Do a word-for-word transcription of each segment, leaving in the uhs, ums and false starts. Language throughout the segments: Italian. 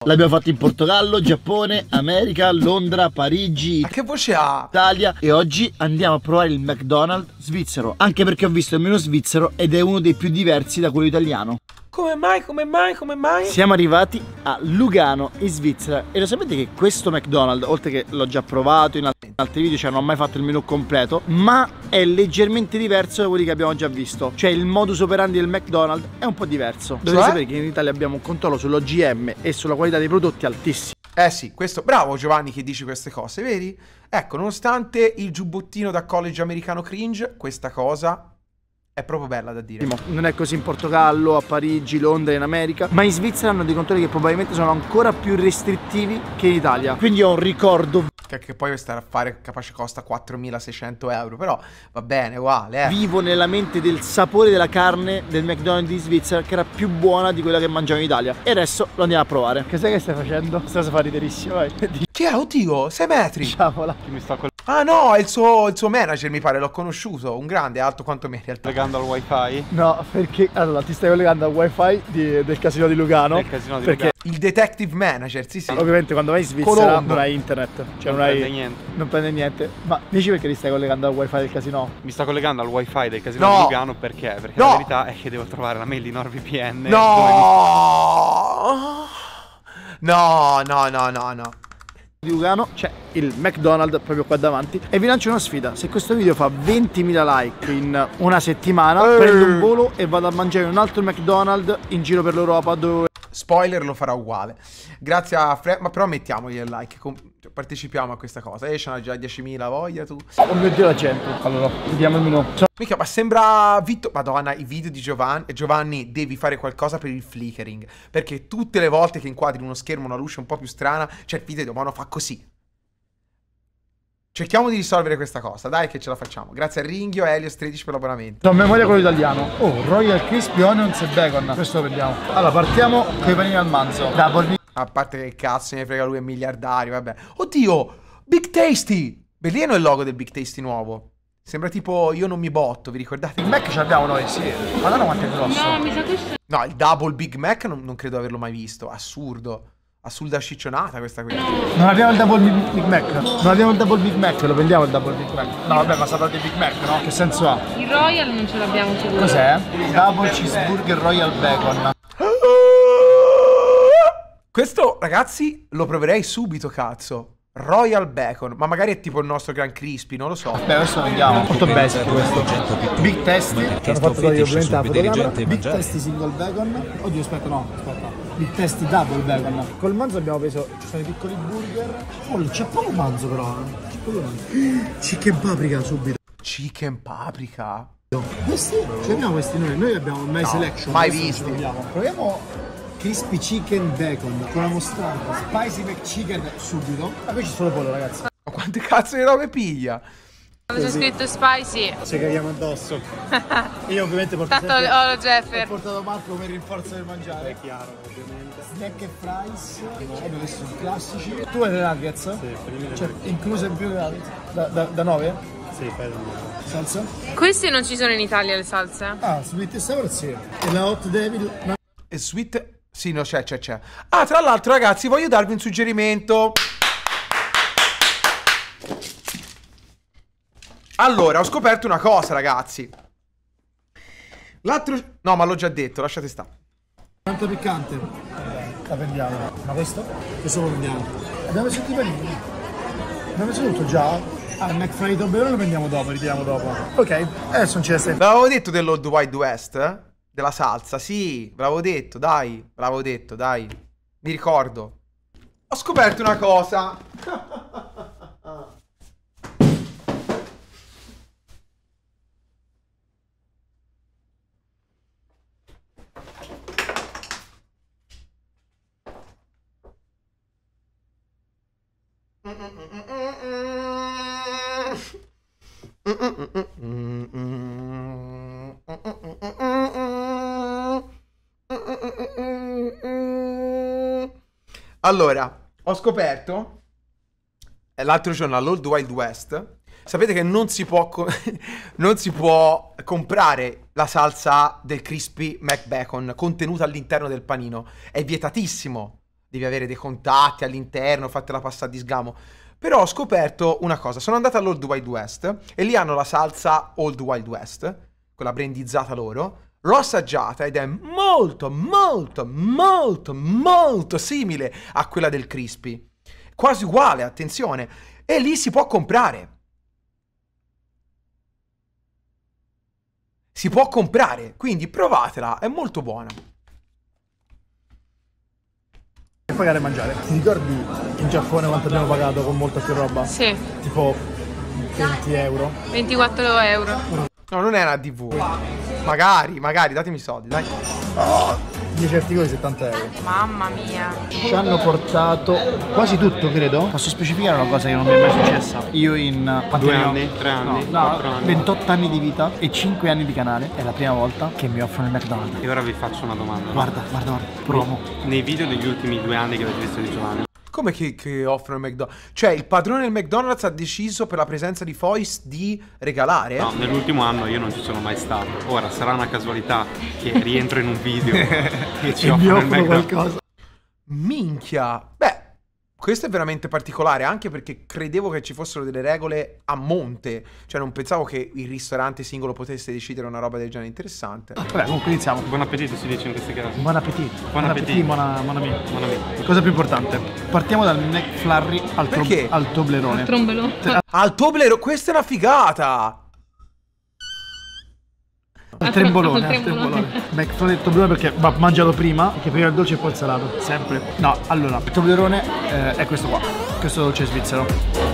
L'abbiamo fatto in Portogallo, Giappone, America, Londra, Parigi, Ma che voce ha? Italia. E oggi andiamo a provare il McDonald's svizzero, anche perché ho visto il menù svizzero ed è uno dei più diversi da quello italiano. Come mai, come mai, come mai? Siamo arrivati a Lugano in Svizzera e lo sapete che questo McDonald's, oltre che l'ho già provato in altri, in altri video, cioè non ho mai fatto il menù completo, ma è leggermente diverso da quelli che abbiamo già visto. Cioè il modus operandi del McDonald's è un po' diverso. Dovete Cioè? sapere che in Italia abbiamo un controllo sull'O G M e sulla qualità dei prodotti altissimo. Eh sì, questo, bravo Giovanni che dici queste cose, vedi? Ecco, nonostante il giubbottino da college americano cringe, questa cosa è proprio bella da dire. Non è così in Portogallo, a Parigi, Londra, in America, ma in Svizzera hanno dei controlli che probabilmente sono ancora più restrittivi che in Italia. Quindi ho un ricordo Che, che poi stare a fare capace costa quattromilaseicento euro, però va bene, uguale, eh. vivo nella mente del sapore della carne del McDonald's di Svizzera, che era più buona di quella che mangiamo in Italia. E adesso lo andiamo a provare. Che sai che stai facendo? Questa cosa fa riderissimo, vai. Chi è? Oddio, sei metri. Diciamola. Mi sto Ah no, è il suo, il suo manager, mi pare, l'ho conosciuto. Un grande, alto quanto me in realtà. collegando al wifi. No, perché allora ti stai collegando al wifi di, del casino di Lugano. Del casino di perché Il detective manager, sì sì. ovviamente quando vai in Svizzera Colombo. non hai internet. Cioè non, Non hai prende niente. Non prende niente. Ma dici perché ti stai collegando al wifi del casino? Mi sto collegando al wifi del casino No. di Lugano perché? Perché No. la verità è che devo trovare la mail di NordVPN. dove mi- No! No, no, no, no, no. Di Lugano c'è il McDonald's proprio qua davanti e vi lancio una sfida: se questo video fa ventimila like in una settimana, Ehi. prendo un volo e vado a mangiare un altro McDonald's in giro per l'Europa, dove Spoiler, lo farà uguale. Grazie a Fred, ma però mettiamogli il like, com- cioè, partecipiamo a questa cosa. E ce n'ha già diecimila voglia tu. oh mio Dio la gente. Allora vediamo il menù. Mica, ma sembra Vitto. Madonna, i video di Giovanni. Giovanni, devi fare qualcosa per il flickering. Perché tutte le volte che inquadri uno schermo, una luce un po' più strana, c'è il video umano fa così. Cerchiamo di risolvere questa cosa, dai che ce la facciamo. Grazie a Ringhio e Helios tredici per l'abbonamento. A memoria quello italiano. Oh, Royal Crispy Onions e Bacon. Questo lo prendiamo. Allora partiamo con i panini al manzo. Double. A parte che cazzo ne frega lui, è miliardario, vabbè. Oddio, Big Tasty. Bellino il logo del Big Tasty nuovo. Sembra tipo io non mi botto, vi ricordate? Il Mac ce l'abbiamo noi, sì. Madonna quanto è grosso. No, mi sa questo. No, il Double Big Mac non, non credo averlo mai visto. Assurdo. Assurda sciccionata questa qui. Non abbiamo il Double Big Mac. Non abbiamo il Double Big Mac, lo prendiamo il Double Big Mac. No vabbè, ma sapete Big Mac, no? Che senso ha? Il Royal non ce l'abbiamo sicuro. Cos'è? Double Cheeseburger Royal Bacon. Questo, ragazzi, lo proverei subito, cazzo. Royal Bacon, ma magari è tipo il nostro Gran Crispy, non lo so. Beh, adesso lo andiamo. Molto basic questo. Big Tasty. Ci hanno fatto io ovviamente la fotocamera. Big Tasty single bacon. Oddio, aspetta, no, aspetta. Big Tasty double bacon. Col manzo abbiamo preso, ci sono i piccoli burger. Oh, c'è poco manzo però. C'è poco manzo. Chicken paprika subito. Chicken paprika? Questi? Ce abbiamo questi noi. Noi abbiamo My No, Selection. mai Questi visti. ce l'abbiamo. Proviamo Crispy Chicken Bacon con la mostarda. Spicy McChicken subito. Ma qui c'è solo pollo, ragazzi. Ma quante cazzo di robe piglia? Quando c'è scritto spicy. Ci caghiamo addosso. Io ovviamente porto Tanto sempre... ho lo Ho Jeffer. portato Marco per rinforzo del mangiare. È chiaro, ovviamente. Snack e fries. Vabbè, questi sono classici. Tu hai le nuggets? Sì, cioè, incluse in più da nove? Sì, fai da nove. Salsa? Questi non ci sono in Italia le salse. Ah, sweet and sour sì. E la hot devil? No. E sweet... Sì, no, c'è, c'è, c'è. Ah, tra l'altro, ragazzi, voglio darvi un suggerimento. Allora, ho scoperto una cosa, ragazzi. L'altro... No, ma l'ho già detto, lasciate stare. Tanto piccante. La prendiamo. Ma questo? Questo lo prendiamo. Abbiamo messo tutti i panini. Abbiamo messo tutto già? Ah, il McFry Toblerone lo prendiamo dopo, ritiriamo dopo. Ok, adesso non ce ne stai. Ve l'avevo detto dell'Old Wild West? Eh? Della salsa, sì, ve l'avevo detto, dai. Ve l'avevo detto, dai. Mi ricordo. Ho scoperto una cosa. Allora, ho scoperto l'altro giorno all'Old Wild West. Sapete che non si può co- non si può comprare la salsa del Crispy McBacon contenuta all'interno del panino. È vietatissimo. devi avere dei contatti all'interno, fatela passare di sgamo. Però ho scoperto una cosa, sono andato all'Old Wild West e lì hanno la salsa Old Wild West, quella brandizzata loro. L'ho assaggiata ed è molto, molto, molto, molto simile a quella del Crispy. Quasi uguale, attenzione. E lì si può comprare. Si può comprare, quindi provatela, è molto buona. E pagare e mangiare. Ti ricordi in Giappone quanto abbiamo pagato con molta più roba? Sì, Tipo venti euro. ventiquattro euro. No, non è una T V. Magari, magari, datemi i soldi, dai. dieci articoli settanta euro. Mamma mia. Ci hanno portato quasi tutto, credo. Posso specificare una cosa che non mi è mai successa? Io in Due anni, tre anni, no, quattro anni. ventotto anni di vita e cinque anni di canale. È la prima volta che mi offrono il McDonald's. E ora vi faccio una domanda. Guarda, guarda, guarda, promo. Nei video degli ultimi due anni che avete visto di Giovanni, Come che, che offrono il McDonald's? Cioè, il padrone del McDonald's ha deciso per la presenza di Foyce di regalare? no, nell'ultimo anno io non ci sono mai stato. Ora sarà una casualità che rientro in un video e ci E mi offrono il offrono McDonald's. qualcosa. Minchia. Beh, questo è veramente particolare, anche perché credevo che ci fossero delle regole a monte. Cioè, non pensavo che il ristorante singolo potesse decidere una roba del genere interessante. Vabbè, comunque iniziamo. Buon appetito si dice in questi casi. Buon appetito. Buon appetito. Buon appetito, Buon amico. Cosa più importante? Partiamo dal McFlurry al, tro- Perché? al Toblerone. Trombolo. Al Toblerone, questa è una figata! Al trembolone, Al al trembolone. trembolone. McFlurry al Toblerone perché va mangiato prima, perché prima il dolce e poi il salato. Sempre. No, allora, il Toblerone eh, è questo qua. Questo dolce svizzero.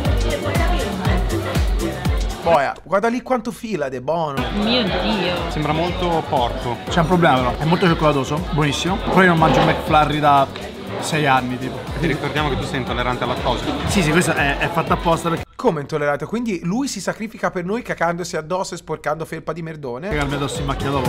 Boia, guarda lì quanto fila ed è buono. Mio Dio. Sembra molto porco. C'è un problema però, è molto cioccolatoso, buonissimo. Però io non mangio un McFlurry da sei anni, tipo. Ti ricordiamo che tu sei intollerante al lattosio. Sì, sì, questa è, è fatta apposta perché Come intollerato? Quindi lui si sacrifica per noi cacandosi addosso e sporcando felpa di merdone? il mio addosso in macchina dopo.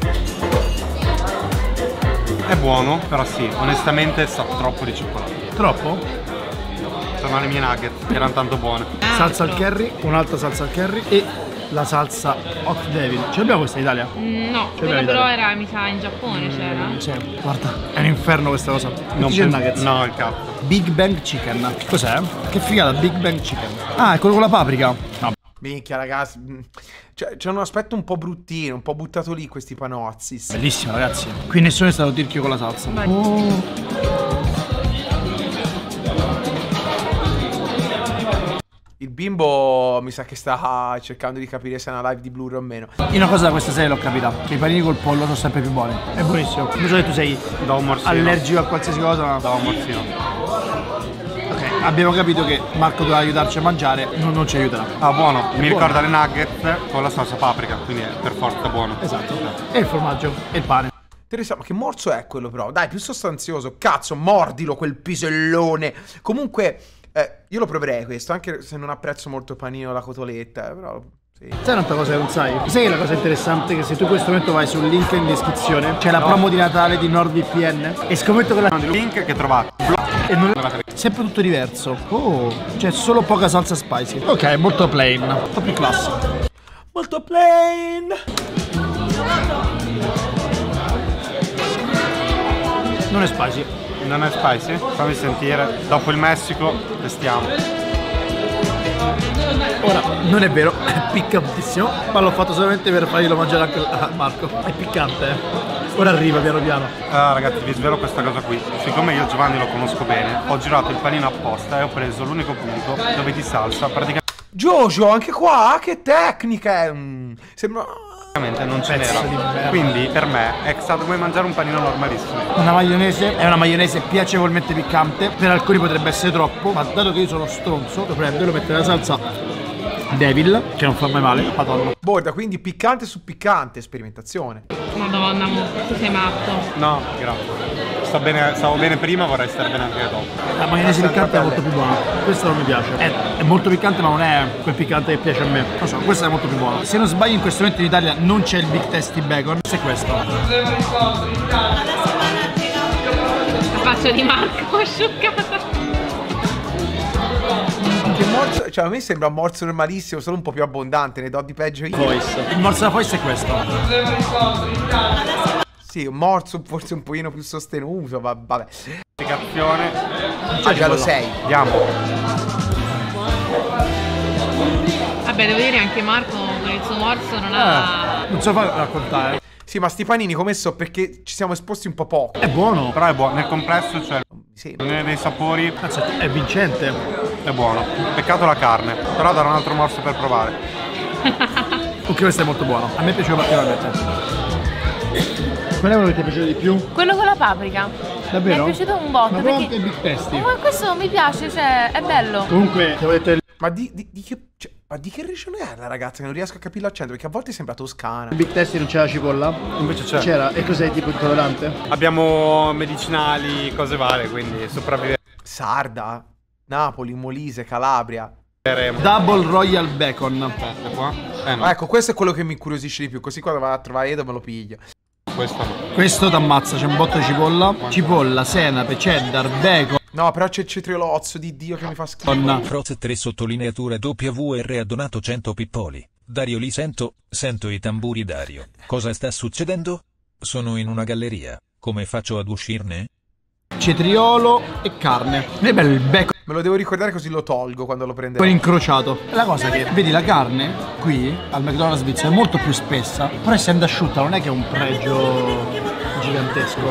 È buono, però sì, onestamente sa troppo di cioccolato. Troppo? Sono le mie nugget, che erano tanto buone. Salsa al curry, un'altra salsa al curry e la salsa Hot Devil. Ce l'abbiamo questa in Italia? Mm, No, Cioè, quella devi però dare. era, mi sa, in Giappone c'era. Sì, guarda, è un inferno questa cosa. Non Chicken pen- nuggets. No, il capo. Big Bang Chicken. Cos'è? Che figata, Big Bang Chicken. Ah, è quello con la paprika. No. Minchia, ragazzi. mm, Cioè, c'è un aspetto un po' bruttino, un po' buttato lì questi panozzi. Sì. Bellissimo, ragazzi. Qui nessuno è stato tirchio con la salsa. Vai. Oh. Il bimbo mi sa che sta cercando di capire se è una live di Blur o meno. Io una cosa da questa serie l'ho capita, che i panini col pollo sono sempre più buoni. È buonissimo. Non so che tu sei Da un morsino. allergico a qualsiasi cosa. Da un morsino. Ok, abbiamo capito che Marco doveva aiutarci a mangiare, non, non ci aiuterà. Ah, buono. Mi buono. ricorda le nuggets con la salsa paprika, quindi è per forza buono. Esatto. E il formaggio e il pane. Interessante, ma che morso è quello però? Dai, più sostanzioso. Cazzo, mordilo quel pisellone. Comunque, eh, io lo proverei questo, anche se non apprezzo molto il panino alla cotoletta, eh, però... Sì. Sai un'altra cosa che non sai? Sai che la cosa interessante è che se tu in questo momento vai sul link in descrizione c'è la promo di Natale di NordVPN e scommetto che la... Il link che trovate. E non... sempre tutto diverso. Oh, c'è solo poca salsa spicy. Ok, molto plain, molto più classico. Molto plain. Non è spicy. Non è spicy? Fammi sentire. Dopo il Messico, testiamo. Ora, non è vero, è piccantissimo, ma l'ho fatto solamente per farglielo mangiare anche a Marco. È piccante, eh. Ora arriva piano piano. Ah, ragazzi, vi svelo questa cosa qui. Siccome io Giovanni lo conosco bene, ho girato il panino apposta e ho preso l'unico punto dove di salsa praticamente Jojo, anche qua, che tecnica è. Mm, sembra... non ce Pezzo di n'era. merda. Quindi per me è stato come mangiare un panino normalissimo. Una maionese è una maionese piacevolmente piccante, per alcuni potrebbe essere troppo, ma dato che io sono stronzo, lo prendo e lo metto nella salsa Devil, che non fa mai male, madonna. Borda, quindi piccante su piccante, sperimentazione. Madonna, mo, tu sei matto. No, grazie. Sto bene, stavo bene prima, vorrei stare bene anche dopo. La maionese piccante è molto più buona, questa non mi piace. È, è molto piccante ma non è quel piccante che piace a me. Non so, questa è molto più buona. Se non sbaglio in questo momento in Italia non c'è il Big Tasty Bacon, se è questo. La faccia di Marco asciugata. Che morso, cioè a me sembra un morso normalissimo, solo un po' più abbondante, ne do di peggio io. Foyce. Il morso da Foyce è questo. Sì, un morso forse un pochino più sostenuto, va- vabbè. classificazione. A livello sei. Andiamo. Vabbè, devo dire anche Marco con il suo morso non ha... Non so fare raccontare. Sì, ma sti panini come so perché ci siamo esposti un po' poco. È buono. Però è buono, nel complesso c'è Sì. dei sapori, Cazzo, è vincente. è buono. Peccato la carne, però darò un altro morso per provare. Ok, questo è molto buono. A me piaceva particolarmente. Qual è quello che ti è piaciuto di più? Quello con la paprika. Davvero? Mi è piaciuto un botto. Ma perché... anche Big Tasty. Ma questo mi piace, cioè, è bello. Comunque, ti avevo detto il Ma di, di, di che, cioè, ma di che regione è la ragazza che non riesco a capire l'accento? Perché a volte sembra toscana. Big Tasty non c'era la cipolla? Invece c'è. C'era. E cos'è tipo intollerante? Abbiamo medicinali, cose varie, quindi sopravvivere. Sarda, Napoli, Molise, Calabria. Double Royal Bacon. Aspetta qua. Eh no, Ah, ecco, questo è quello che mi incuriosisce di più. Così quando vado a trovare Edo me lo piglio. questo no. Questo t'ammazza, c'è un botto di cipolla. Cipolla, senape, cheddar, bacon. No, però c'è il cetriolozzo di Dio che mi fa schifo. Froz tre sottolineatura W R ha donato cento pippoli. Dario li sento, sento i tamburi Dario. Cosa sta succedendo? Sono in una galleria. Come faccio ad uscirne? Cetriolo e carne. È bello il bacon Me lo devo ricordare così lo tolgo quando lo prenderò. incrociato. La cosa è che, vedi, la carne qui al McDonald's svizzero è molto più spessa, però essendo asciutta non è che è un pregio gigantesco.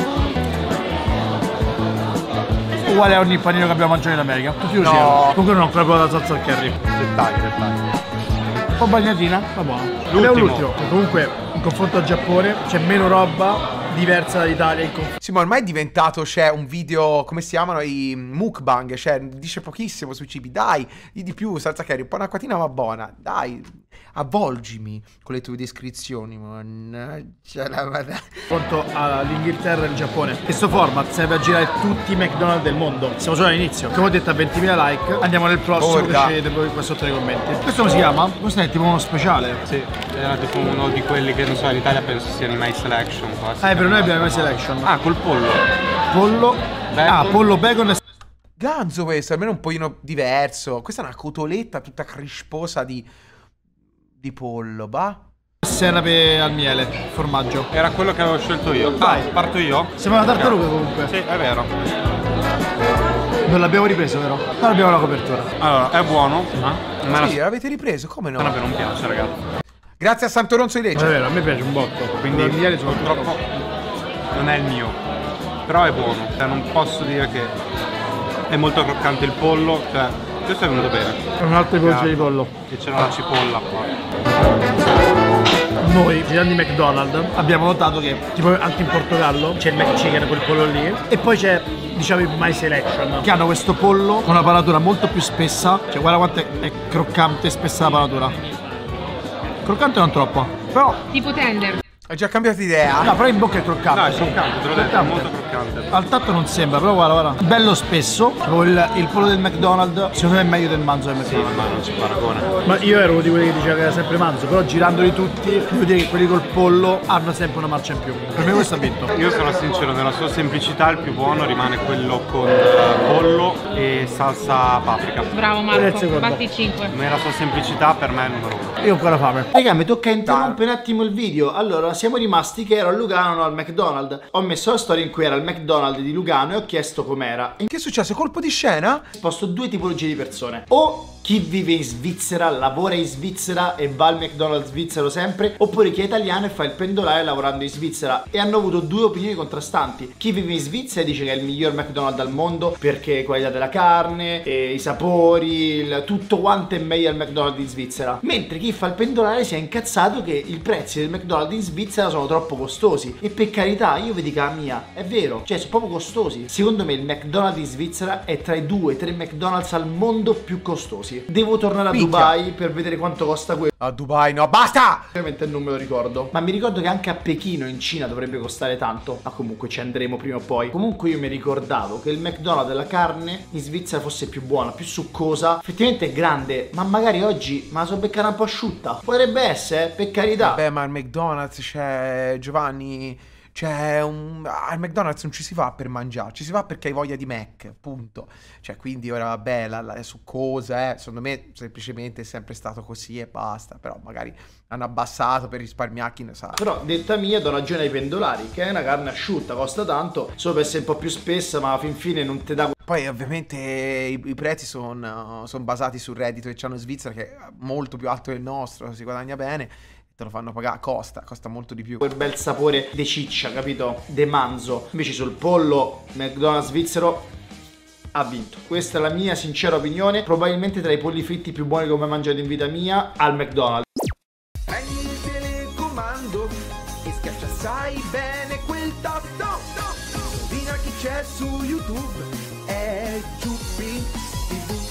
Uguale a ogni panino che abbiamo mangiato in America. Tutti così. No. Comunque non ho ancora provato la salsa al curry. Dettagli, dettagli. Un po' bagnatina, ma buona. L'ultimo. Abbiamo l'ultimo. Comunque, in confronto al Giappone c'è meno roba diversa dall'Italia in confronto. Sì, ma ormai è diventato, c'è un video, come si chiamano, i mukbang, cioè dice pochissimo sui cibi, dai, di di più, salsa curry, un po' un'acquatina ma buona, dai, avvolgimi con le tue descrizioni, mannaggia la madonna. Confronto all'Inghilterra e il Giappone. Questo format serve a girare tutti i McDonald's del mondo. Siamo solo all'inizio. Come ho detto, a ventimila like. Andiamo nel prossimo, che Borda. scegliete voi qua sotto nei commenti. Questo come si chiama? Questo è tipo uno speciale. Sì, era tipo uno di quelli che non so, in Italia penso siano i My Selection. Qua, si Ah, per noi chiamano. abbiamo i selection. Ah, col pollo. Pollo. Bacon. Ah, pollo, bacon e Ganzo questo, almeno un pochino diverso, questa è una cotoletta tutta crisposa di, di pollo, bah. senape al miele, formaggio. Era quello che avevo scelto io. Vai. Ah, parto io? Sembra una tartaruga comunque. Sì, è vero. Non l'abbiamo ripreso, vero? Non abbiamo la copertura. Allora, è buono, ma me Sì, l'avete ripreso, come no? la non piace, ragazzi. Grazie a Santo Ronzo di Ma è Legge. vero, a me piace un botto. Quindi il miele soprattutto. purtroppo non è il mio. Però è buono. Cioè, non posso dire che è molto croccante il pollo. Cioè, questo è venuto bene. È un altro tipologia di pollo. E c'era la cipolla qua. Noi, girando i McDonald's, abbiamo notato che tipo anche in Portogallo c'è il McChicken, quel pollo lì, e poi c'è, diciamo, i My Selection, che hanno questo pollo con una panatura molto più spessa. Cioè, guarda quanto è, è croccante e spessa la panatura. Croccante non troppo, però Tipo tender. Hai già cambiato idea? no, però in bocca è croccante. No, è croccante, te l'ho detto, è Croccante. molto croccante. Al tatto non sembra, però guarda, guarda. Bello spesso. Proprio il, il pollo del McDonald's, secondo me è meglio del manzo del Sì, McDonald's. ma non si paragona. Ma io ero uno di quelli che diceva che era sempre manzo, però girandoli tutti, devo dire che quelli col pollo hanno sempre una marcia in più. Per me questo ha vinto. Io sono sincero, nella sua semplicità il più buono rimane quello con eh, pollo e salsa paprika. Bravo Qual è il Marco, secondo? batti cinque. Nella sua semplicità per me è il numero uno. Io ho ancora fame. Raga, mi tocca interrompere un attimo il video. Allora, siamo rimasti che ero a Lugano, no, al McDonald's. Ho messo la storia in cui era il McDonald's di Lugano e ho chiesto com'era. E Che è successo? Colpo di scena? ho risposto due tipologie di persone. O chi vive in Svizzera, lavora in Svizzera e va al McDonald's svizzero sempre, oppure chi è italiano e fa il pendolare lavorando in Svizzera. E hanno avuto due opinioni contrastanti. Chi vive in Svizzera dice che è il miglior McDonald's al mondo perché qualità della carne, e i sapori, il, tutto quanto è meglio al McDonald's in Svizzera. Mentre chi fa il pendolare si è incazzato che i prezzi del McDonald's in Svizzera sono troppo costosi. E per carità, io vi dico la mia, è vero, cioè sono proprio costosi. Secondo me il McDonald's in Svizzera è tra i due e tre McDonald's al mondo più costosi. Devo tornare a Minchia. Dubai per vedere quanto costa quello. A Dubai, no, basta! Ovviamente non me lo ricordo. Ma mi ricordo che anche a Pechino in Cina dovrebbe costare tanto. Ma comunque ci andremo prima o poi. Comunque io mi ricordavo che il McDonald's della carne in Svizzera fosse più buona, più succosa. Effettivamente è grande, ma magari oggi ma la so beccare un po' asciutta. Potrebbe essere, per carità. Beh, ma al McDonald's c'è Giovanni. Cioè, un... al McDonald's non ci si va per mangiare, ci si va perché hai voglia di Mac, punto. Cioè, quindi ora vabbè, la, la, è succosa, eh. Secondo me semplicemente è sempre stato così e basta. Però magari hanno abbassato per risparmiare, chi ne sa. Però, detta mia, do ragione ai pendolari, che è una carne asciutta, costa tanto, solo per essere un po' più spessa, ma fin fine non ti dà... Poi ovviamente i, i prezzi sono son basati sul reddito che c'hanno in Svizzera, che è molto più alto del nostro, si guadagna bene, te lo fanno pagare, costa, costa molto di più. Quel bel sapore de ciccia, capito? De manzo. Invece sul pollo McDonald's svizzero ha vinto. Questa è la mia sincera opinione, probabilmente tra i polli fritti più buoni che ho mai mangiato in vita mia al McDonald's. Prendi il telecomando e schiaccia sai bene quel tasto. Indovina chi c'è su YouTube, è Giuppi T V.